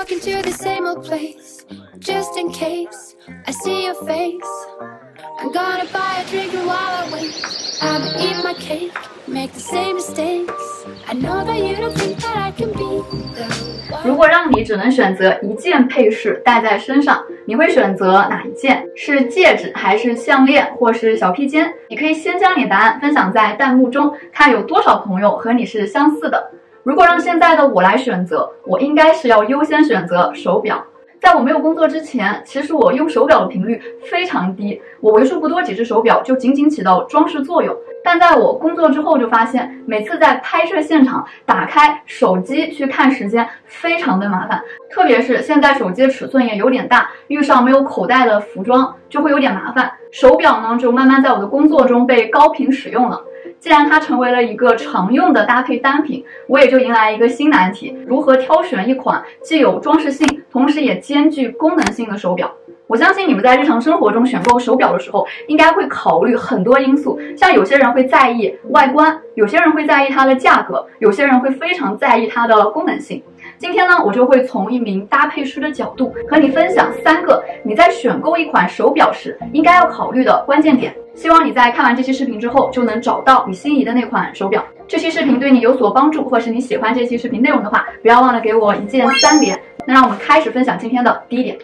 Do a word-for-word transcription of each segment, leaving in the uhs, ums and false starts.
walking to the same old place, just in case I see your face. I'm gonna buy a drink and while I wait, I'll be eating my cake, make the same mistakes. I know that you don't think that I can be the one. 如果让你只能选择一件配饰戴在身上，你会选择哪一件？是戒指，还是项链，或是小披肩？你可以先将你的答案分享在弹幕中，看有多少朋友和你是相似的。如果让现在的我来选择，我应该是要优先选择手表。在我没有工作之前，其实我用手表的频率非常低，我为数不多几只手表就仅仅起到装饰作用。但在我工作之后就发现，每次在拍摄现场打开手机去看时间非常的麻烦，特别是现在手机尺寸也有点大，遇上没有口袋的服装就会有点麻烦。手表呢就慢慢在我的工作中被高频使用了。既然它成为了一个常用的搭配单品，我也就迎来一个新难题：如何挑选一款既有装饰性，同时也兼具功能性的手表。我相信你们在日常生活中选购手表的时候，应该会考虑很多因素，像有些人会在意外观，有些人会在意它的价格，有些人会非常在意它的功能性。今天呢，我就会从一名搭配师的角度和你分享三个你在选购一款手表时应该要考虑的关键点。希望你在看完这期视频之后就能找到你心仪的那款手表。这期视频对你有所帮助，或是你喜欢这期视频内容的话，不要忘了给我一键三连。那让我们开始分享今天的第一点。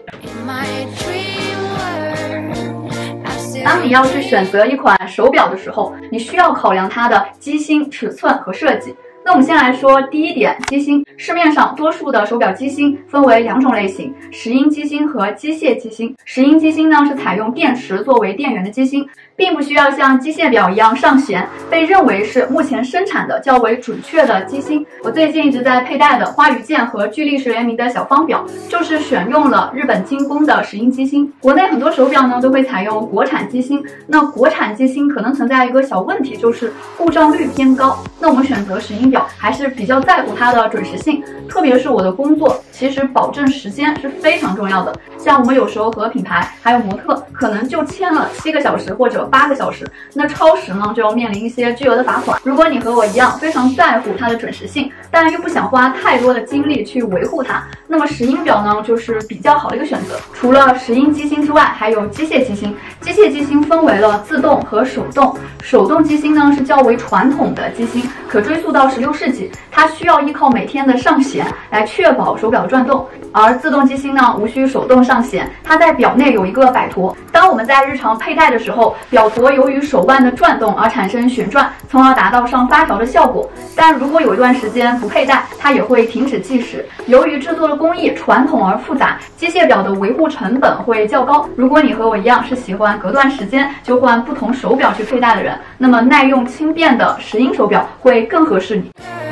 当你要去选择一款手表的时候，你需要考量它的机芯、尺寸和设计。那我们先来说第一点，机芯。市面上多数的手表机芯分为两种类型，石英机芯和机械机芯。石英机芯呢是采用电池作为电源的机芯，并不需要像机械表一样上弦，被认为是目前生产的较为准确的机芯。我最近一直在佩戴的花语剑和巨力士联名的小方表，就是选用了日本精工的石英机芯。国内很多手表呢都会采用国产机芯，那国产机芯可能存在一个小问题，就是故障率偏高。那我们选择石英表还是比较在乎它的准时性，特别是我的工作，其实保证时间是非常重要的。像我们有时候和品牌还有模特可能就签了七个小时或者八个小时，那超时呢就要面临一些巨额的罚款。如果你和我一样非常在乎它的准时性，但又不想花太多的精力去维护它，那么石英表呢就是比较好的一个选择。除了石英机芯之外，还有机械机芯。机械机芯分为了自动和手动。手动机芯呢是较为传统的机芯，可追溯到十六世纪，它需要依靠每天的上弦来确保手表转动。而自动机芯呢无需手动上弦，它在表内有一个摆陀。当我们在日常佩戴的时候，表陀由于手腕的转动而产生旋转，从而达到上发条的效果。但如果有一段时间不佩戴，它也会停止计时。由于制作的工艺传统而复杂，机械表的维护成本会较高。如果你和我一样是喜欢隔段时间就换不同手表去佩戴的人，那么耐用轻便的石英手表会更合适你。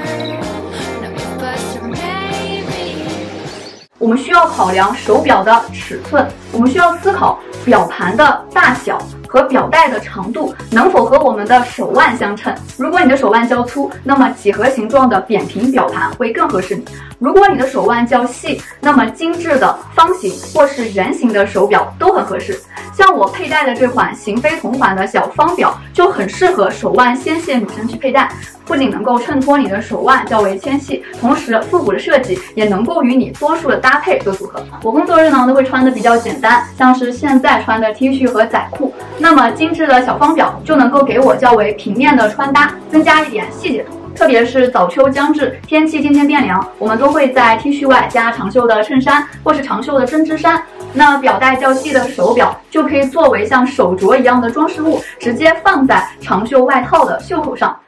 我们需要考量手表的尺寸，我们需要思考表盘的大小和表带的长度能否和我们的手腕相称。如果你的手腕较粗，那么几何形状的扁平表盘会更合适你。如果你的手腕较细，那么精致的方形或是圆形的手表都很合适。像我佩戴的这款行飞同款的小方表就很适合手腕纤细女生去佩戴，不仅能够衬托你的手腕较为纤细，同时复古的设计也能够与你多数的搭配做组合。我工作日呢都会穿的比较简单，像是现在穿的 T 恤和仔裤，那么精致的小方表就能够给我较为平面的穿搭增加一点细节度。特别是早秋将至，天气渐渐变凉，我们都会在 T 恤外加长袖的衬衫或是长袖的针织衫。那表带较细的手表就可以作为像手镯一样的装饰物，直接放在长袖外套的袖口上。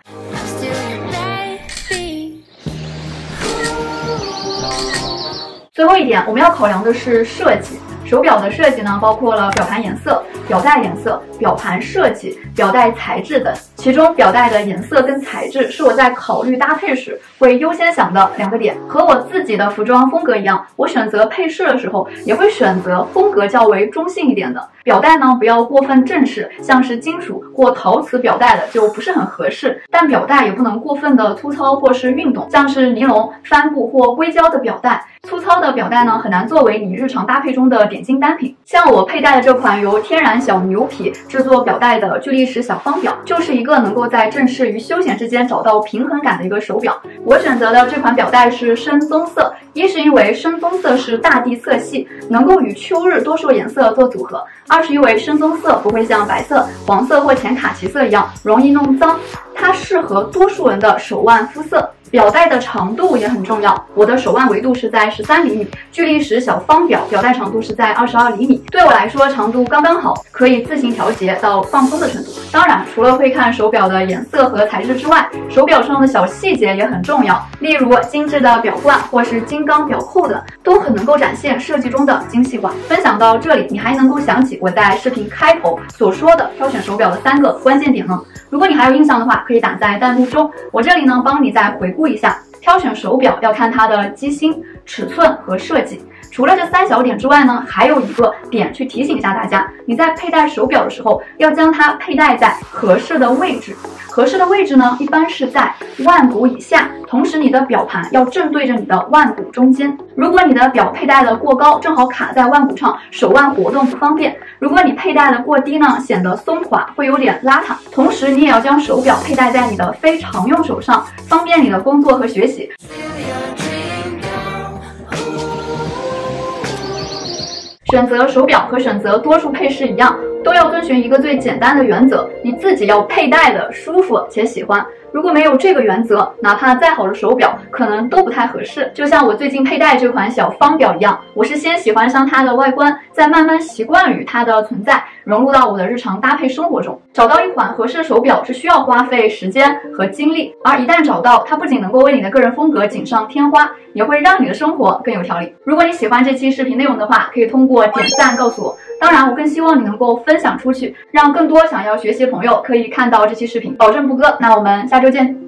最后一点，我们要考量的是设计。手表的设计呢，包括了表盘颜色、表带颜色、表盘设计、表带材质等。其中表带的颜色跟材质是我在考虑搭配时会优先想的两个点。和我自己的服装风格一样，我选择配饰的时候也会选择风格较为中性一点的。表带呢不要过分正式，像是金属或陶瓷表带的就不是很合适，但表带也不能过分的粗糙或是运动，像是尼龙、帆布或硅胶的表带。粗糙的表带呢很难作为你日常搭配中的点金单品。像我佩戴的这款由天然小牛皮制作表带的聚力石小方表，就是一个能够在正式与休闲之间找到平衡感的一个手表。我选择的这款表带是深棕色，一是因为深棕色是大地色系，能够与秋日多数颜色做组合；二是因为深棕色不会像白色、黄色或浅卡其色一样容易弄脏，它适合多数人的手腕肤色。表带的长度也很重要，我的手腕围度是在十三厘米，聚力石小方表表带长度是在二十二厘米，对我来说长度刚刚好，可以自行调节到放松的程度。当然，除了会看手表的颜色和材质之外，手表上的小细节也很重要，例如精致的表冠或是金刚表扣的，都很能够展现设计中的精细化。分享到这里，你还能够想起我在视频开头所说的挑选手表的三个关键点吗？如果你还有印象的话，可以打在弹幕中，我这里呢帮你再回顾一下。挑选手表要看它的机芯、尺寸和设计。除了这三小点之外呢，还有一个点去提醒一下大家，你在佩戴手表的时候，要将它佩戴在合适的位置。合适的位置呢，一般是在腕骨以下，同时你的表盘要正对着你的腕骨中间。如果你的表佩戴的过高，正好卡在腕骨上，手腕活动不方便；如果你佩戴的过低呢，显得松垮，会有点邋遢。同时，你也要将手表佩戴在你的非常用手上，方便你的工作和学习。选择手表和选择多数配饰一样，都要遵循一个最简单的原则，你自己要佩戴的舒服且喜欢。如果没有这个原则，哪怕再好的手表可能都不太合适。就像我最近佩戴这款小方表一样，我是先喜欢上它的外观，再慢慢习惯于它的存在，融入到我的日常搭配生活中。找到一款合适的手表是需要花费时间和精力，而一旦找到，它不仅能够为你的个人风格锦上添花，也会让你的生活更有条理。如果你喜欢这期视频内容的话，可以通过点赞告诉我。当然，我更希望你能够分享出去，让更多想要学习的朋友可以看到这期视频，保证不割。那我们下周见。